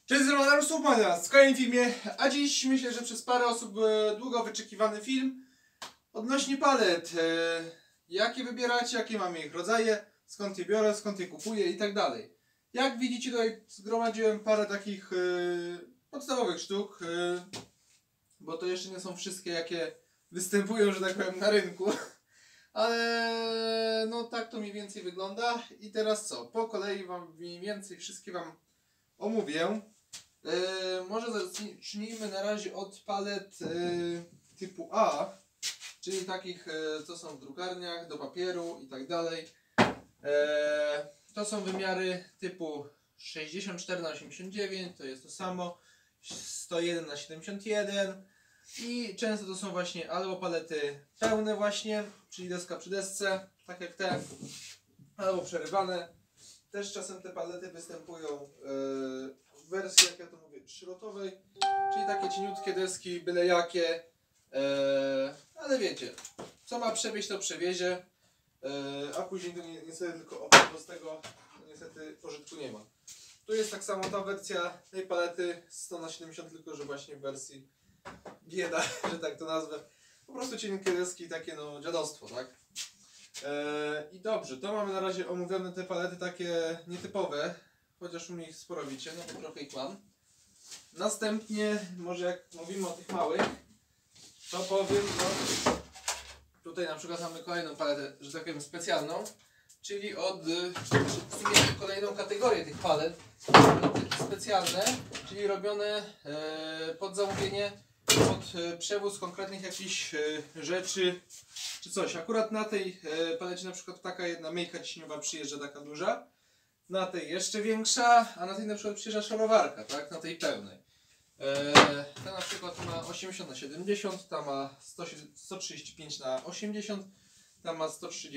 Cześć, z Romanarusów w kolejnym filmie, a dziś myślę, że przez parę osób długo wyczekiwany film odnośnie palet. Jakie wybierać, jakie mamy ich rodzaje, skąd je biorę, skąd je kupuję i tak dalej. Jak widzicie, tutaj zgromadziłem parę takich podstawowych sztuk, bo to jeszcze nie są wszystkie, jakie występują, że tak powiem, na rynku. Ale no tak to mniej więcej wygląda. I teraz co? Po kolei wam mniej więcej wszystkie wam omówię. Może zacznijmy na razie od palet typu A, czyli takich, co są w drukarniach, do papieru i tak dalej. To są wymiary typu 64×89, to jest to samo, 101×71 i często to są właśnie albo palety pełne właśnie, czyli deska przy desce, tak jak te, albo przerywane. Też czasem te palety występują w wersji, jak ja to mówię, szrotowej, czyli takie cieniutkie deski, byle jakie, ale wiecie, co ma przewieźć, to przewiezie, a później to niestety tylko oprócz z tego niestety pożytku nie ma. Tu jest tak samo ta wersja tej palety 100×70, tylko że właśnie w wersji bieda, że tak to nazwę. Po prostu cienkie deski, takie no dziadostwo, tak? I dobrze, to mamy na razie omówione te palety takie nietypowe, chociaż u mnie ich sporo wiecie, no bo trochę ich mam. Następnie, może jak mówimy o tych małych, to powiem, no tutaj na przykład mamy kolejną paletę, że tak powiem specjalną, czyli w sumie kolejną kategorię tych palet, specjalne, czyli robione pod zamówienie, pod przewóz konkretnych jakichś rzeczy czy coś. Akurat na tej palecie na przykład taka jedna myjka ciśniowa przyjeżdża, taka duża, na tej jeszcze większa, a na tej na przykład przyjeżdża szorowarka, tak, na tej pełnej. Ta na przykład ma 80×70, ta ma 135×80, ta ma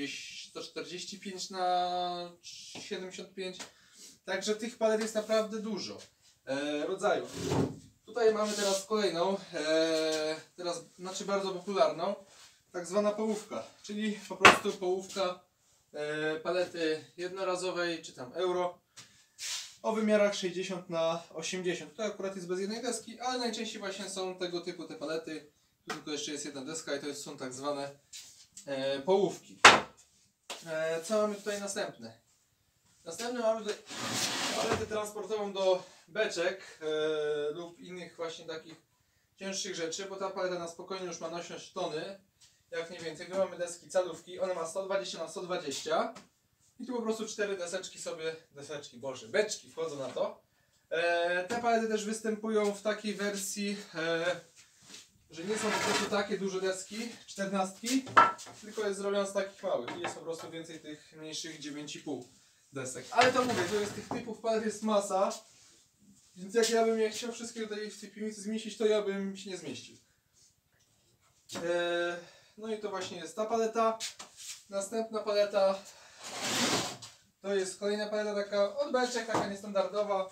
145×75, także tych palet jest naprawdę dużo rodzajów. Tutaj mamy teraz kolejną, znaczy bardzo popularną, tak zwana połówka, czyli po prostu połówka palety jednorazowej, czy tam euro, o wymiarach 60×80. To akurat jest bez jednej deski, ale najczęściej właśnie są tego typu te palety. Tu tylko jeszcze jest jedna deska i to są tak zwane połówki. Co mamy tutaj następne? Następne mamy tutaj paletę transportową do beczek lub innych właśnie takich cięższych rzeczy, bo ta paleta na spokojnie już ma nośność tony, jak mniej więcej. Tu mamy deski calówki, ona ma 120×120 i tu po prostu 4 deseczki sobie, beczki wchodzą na to. Te palety też występują w takiej wersji, że nie są po prostu takie duże deski, 14, tylko jest zrobiona z takich małych i jest po prostu więcej tych mniejszych 9,5 desek. Ale to mówię, to jest tych typów palet jest masa, więc jak ja bym je chciał wszystkie tutaj w tej piwnicy zmieścić, to ja bym się nie zmieścił. No i to właśnie jest ta paleta. Następna paleta to jest kolejna paleta taka od beczek, taka niestandardowa,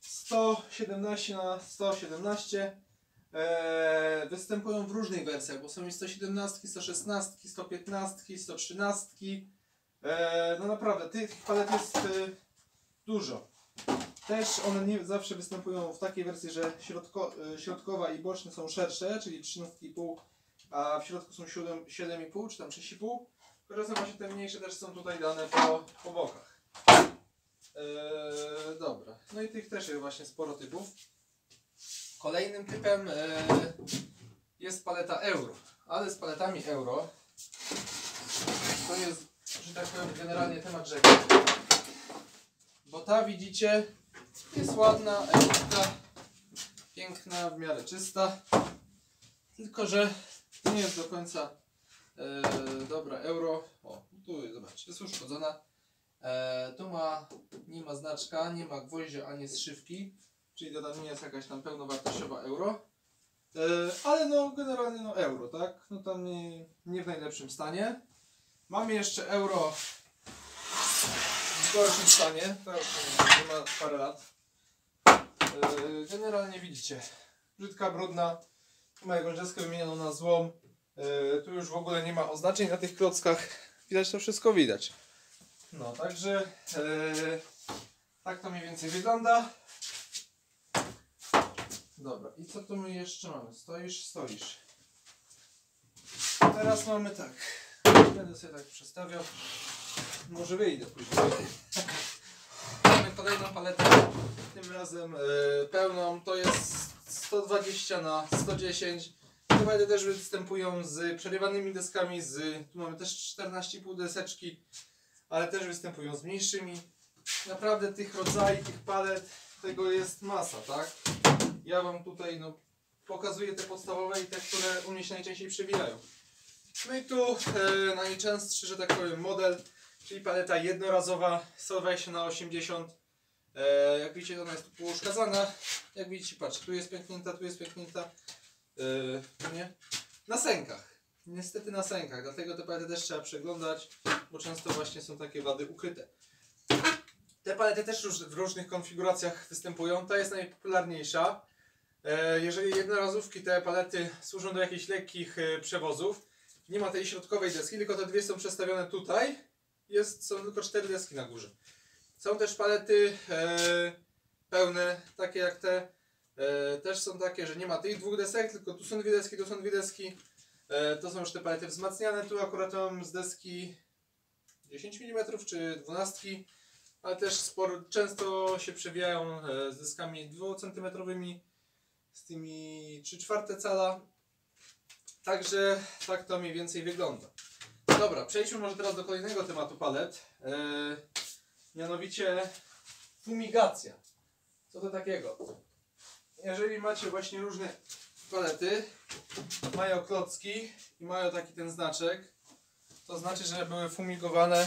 117×117. Występują w różnych wersjach, bo są i 117, 116, 115, 113. No naprawdę, tych palet jest dużo. Też one nie zawsze występują w takiej wersji, że środkowa i boczne są szersze, czyli 13,5, a w środku są 7,5 czy tam 6,5. Czasem właśnie te mniejsze też są tutaj dane po bokach. Dobra, no i tych też jest właśnie sporo typów. Kolejnym typem jest paleta euro, ale z paletami euro to jest, że tak powiem, generalnie temat rzeki. Bo ta, widzicie, jest ładna, eurka, piękna, w miarę czysta, tylko że nie jest do końca dobra euro. O, tu zobaczcie, jest uszkodzona. Tu nie ma znaczka, nie ma gwoździa ani zszywki, czyli to nie jest jakaś tam pełnowartościowa euro. Ale no generalnie no euro, tak? No tam nie w najlepszym stanie. Mamy jeszcze euro w gorszym stanie, to już nie ma parę lat. Generalnie widzicie, brzydka, brudna, ma jakąś deskę wymienioną na złom. Tu już w ogóle nie ma oznaczeń na tych klockach, widać to wszystko widać. No także tak to mniej więcej wygląda. Dobra, i co tu my jeszcze mamy? Stoisz. Teraz mamy tak. Będę sobie tak przestawiał. Może wyjdę później. Mamy kolejną paletę. Tym razem pełną. To jest 120 na 110. Te palety też występują z przerywanymi deskami. Tu mamy też 14,5 deseczki. Ale też występują z mniejszymi. Naprawdę tych rodzajów, tych palet, tego jest masa, tak? Ja wam tutaj pokazuję te podstawowe i te, które u mnie się najczęściej przewijają. No i tu najczęstszy, że tak powiem, model, czyli paleta jednorazowa 120 na 80. Jak widzicie, ona jest tu pouszkadzana. Jak widzicie, patrz, tu jest pęknięta. Nie? Na sękach. Niestety na sękach, dlatego te palety też trzeba przeglądać, bo często właśnie są takie wady ukryte. Te palety też w różnych konfiguracjach występują. Ta jest najpopularniejsza. Jeżeli jednorazówki, te palety służą do jakichś lekkich przewozów, nie ma tej środkowej deski, tylko te dwie są przestawione tutaj. Są tylko 4 deski na górze. Są też palety pełne, takie jak te. Też są takie, że nie ma tych 2 desek, tylko tu są 2 deski, tu są 2 deski. To są już te palety wzmacniane. Tu akurat mam z deski 10 mm czy 12, ale też często się przewijają z deskami 2 cm, z tymi 3/4 cala. Także tak to mniej więcej wygląda. Dobra, przejdźmy może teraz do kolejnego tematu palet. Mianowicie fumigacja. Co to takiego? Jeżeli macie właśnie różne palety, mają klocki i mają taki ten znaczek, to znaczy, że były fumigowane,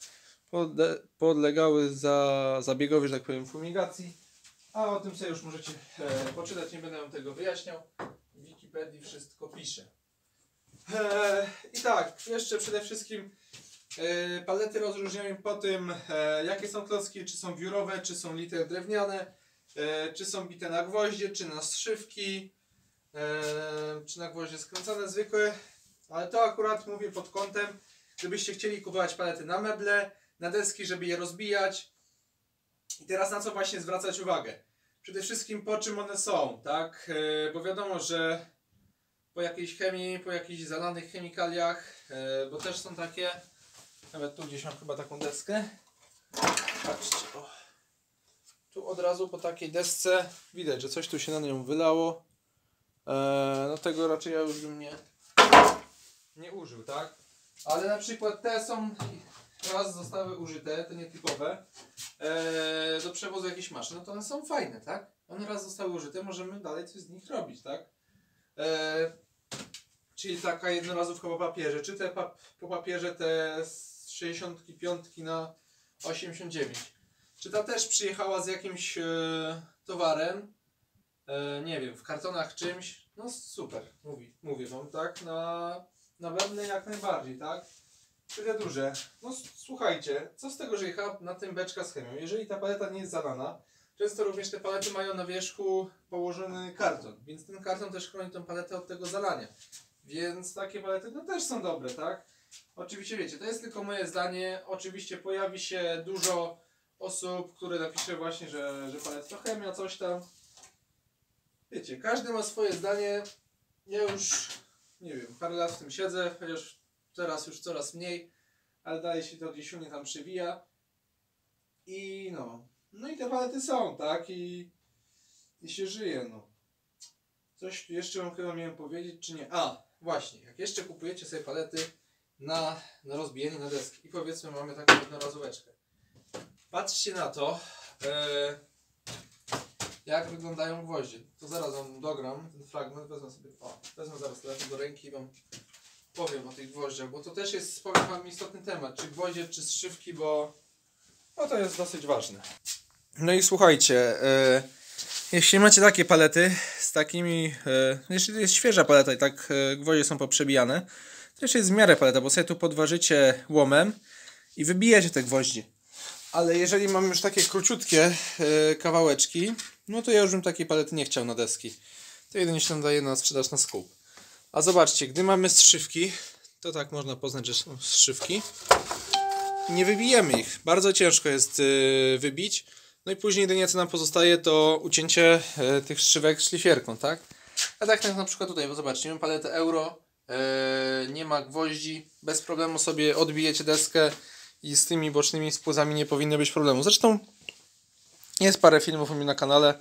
podlegały zabiegowi, że tak powiem, fumigacji. A o tym sobie już możecie poczytać, nie będę wam tego wyjaśniał. W Wikipedii wszystko pisze. I tak, jeszcze przede wszystkim palety rozróżniają po tym, jakie są klocki, czy są wiórowe, czy są lite drewniane, czy są bite na gwoździe, czy na zszywki, czy na gwoździe skręcone zwykłe. Ale to akurat mówię pod kątem, gdybyście chcieli kupować palety na meble, na deski, żeby je rozbijać. I teraz na co właśnie zwracać uwagę? Przede wszystkim po czym one są, tak? Bo wiadomo, że po jakiejś chemii, po jakichś zalanych chemikaliach, bo też są takie, nawet tu gdzieś mam chyba taką deskę. Patrzcie, o. Tu od razu po takiej desce widać, że coś tu się na nią wylało. No tego raczej ja już bym nie użył, tak? Ale na przykład te są, raz zostały użyte, te nietypowe, do przewozu jakichś maszyn, no to one są fajne, tak? One raz zostały użyte, możemy dalej coś z nich robić, tak? Czyli taka jednorazówka po papierze, czy te po papierze te z 65 na 89. Czy ta też przyjechała z jakimś towarem, nie wiem, w kartonach czymś, no super, mówię wam, tak? Na pewno jak najbardziej, tak? Czy te duże? No słuchajcie, co z tego, że jechała na tym beczka z chemią? Jeżeli ta paleta nie jest zalana, często również te palety mają na wierzchu położony karton, więc ten karton też chroni tą paletę od tego zalania. Więc takie palety no też są dobre, tak? Oczywiście wiecie, to jest tylko moje zdanie. Oczywiście pojawi się dużo osób, które napisze właśnie, że palet to chemia, coś tam. Wiecie, każdy ma swoje zdanie. Ja już, nie wiem, parę lat w tym siedzę, chociaż teraz już coraz mniej, ale dalej się to gdzieś u mnie tam przewija. I no i te palety są, tak? I się żyje, no. Coś jeszcze wam chyba miałem powiedzieć, czy nie? A, właśnie, jak jeszcze kupujecie sobie palety na rozbijanie na deski i powiedzmy mamy taką jednorazóweczkę. Patrzcie na to, jak wyglądają gwoździe. To zaraz wam dogram ten fragment, wezmę zaraz telefon do ręki i wam powiem o tych gwoździach, bo to też jest, powiem wam, istotny temat, czy gwoździe, czy zszywki, bo to jest dosyć ważne. No i słuchajcie, jeśli macie takie palety z takimi, jeśli jest świeża paleta i tak gwoździe są poprzebijane, to jeszcze jest w miarę paleta, bo sobie tu podważycie łomem i wybijacie te gwoździe. Ale jeżeli mam już takie króciutkie kawałeczki, no to ja już bym takiej palety nie chciał na deski. To jedynie się tam daje na sprzedaż na skup. A zobaczcie, gdy mamy zszywki, to tak można poznać, że są zszywki. Nie wybijemy ich. Bardzo ciężko jest wybić. No i później jedynie co nam pozostaje to ucięcie tych strzywek szlifierką, tak? A tak jak na przykład tutaj, bo zobaczcie, mamy paletę euro, nie ma gwoździ, bez problemu sobie odbijecie deskę i z tymi bocznymi spłuzami nie powinno być problemu. Zresztą jest parę filmów u mnie na kanale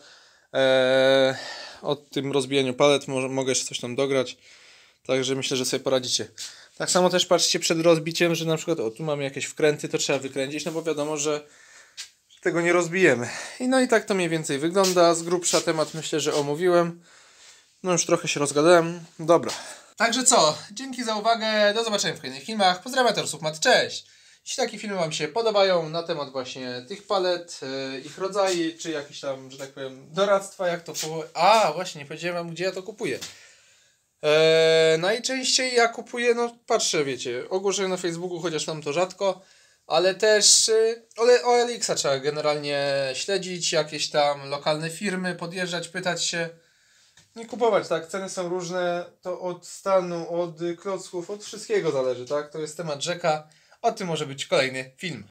o tym rozbijaniu palet, mogę jeszcze coś tam dograć, także myślę, że sobie poradzicie. Tak samo też patrzcie przed rozbiciem, że na przykład tu mamy jakieś wkręty, to trzeba wykręcić, no bo wiadomo, że tego nie rozbijemy. No i tak to mniej więcej wygląda. Z grubsza temat myślę, że omówiłem. No już trochę się rozgadałem. Dobra. Także co? Dzięki za uwagę. Do zobaczenia w kolejnych filmach. Pozdrawiam, Torusów Mat. Jeśli takie filmy Wam się podobają na temat właśnie tych palet, ich rodzajów, czy jakieś tam, że tak powiem, doradztwa, jak to właśnie, nie powiedziałem Wam, gdzie ja to kupuję. Najczęściej ja kupuję, no patrzę, wiecie, ogłoszenia na Facebooku, chociaż tam to rzadko, ale też OLX-a trzeba generalnie śledzić, jakieś tam lokalne firmy, podjeżdżać, pytać się. Nie kupować, tak? Ceny są różne, to od stanu, od klocków, od wszystkiego zależy, tak? To jest temat rzeka, o tym może być kolejny film.